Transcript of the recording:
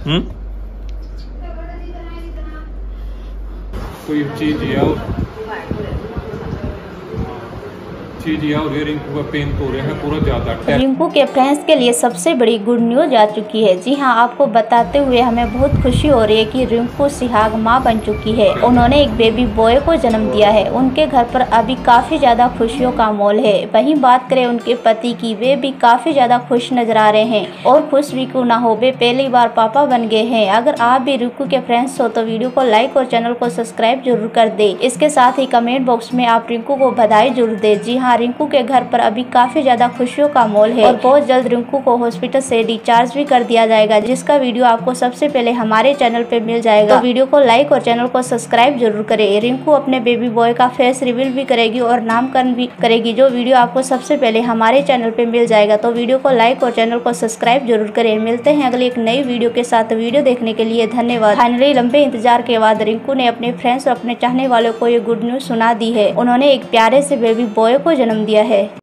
कोई चीज और ये रिंकू का पेन तो रहा है पूरा ज्यादा। रिंकू के फ्रेंड्स के लिए सबसे बड़ी गुड न्यूज आ चुकी है। जी हां, आपको बताते हुए हमें बहुत खुशी हो रही है कि रिंकू सुहाग मां बन चुकी है। उन्होंने एक बेबी बॉय को जन्म दिया है। उनके घर पर अभी काफी ज्यादा खुशियों का माहौल है। वहीं बात करें उनके पति की, वे भी काफी ज्यादा खुश नजर आ रहे हैं और खुश भी क्यों ना हो, वे पहली बार पापा बन गए हैं। अगर आप भी रिंकू के फ्रेंड्स हो तो वीडियो को लाइक और चैनल को सब्सक्राइब जरूर कर दे। इसके साथ ही कमेंट बॉक्स में आप रिंकू को बधाई जरूर दे। जी हाँ, रिंकू के घर पर अभी काफी ज्यादा खुशियों का माहौल है और बहुत जल्द रिंकू को हॉस्पिटल से डिस्चार्ज भी कर दिया जाएगा, जिसका वीडियो आपको सबसे पहले हमारे चैनल पे मिल जाएगा। तो वीडियो को लाइक और चैनल को सब्सक्राइब जरूर करें। रिंकू अपने बेबी बॉय का फेस रिवील भी करेगी और नामकरण भी करेगी, जो वीडियो आपको सबसे पहले हमारे चैनल पे मिल जाएगा। तो वीडियो को लाइक और चैनल को सब्सक्राइब जरूर करें। मिलते हैं अगली एक नई वीडियो के साथ। वीडियो देखने के लिए धन्यवाद। फाइनली लंबे इंतजार के बाद रिंकू ने अपने फ्रेंड्स और अपने चाहने वालों को ये गुड न्यूज सुना दी है। उन्होंने एक प्यारे से बेबी बॉय को जन्म दिया है।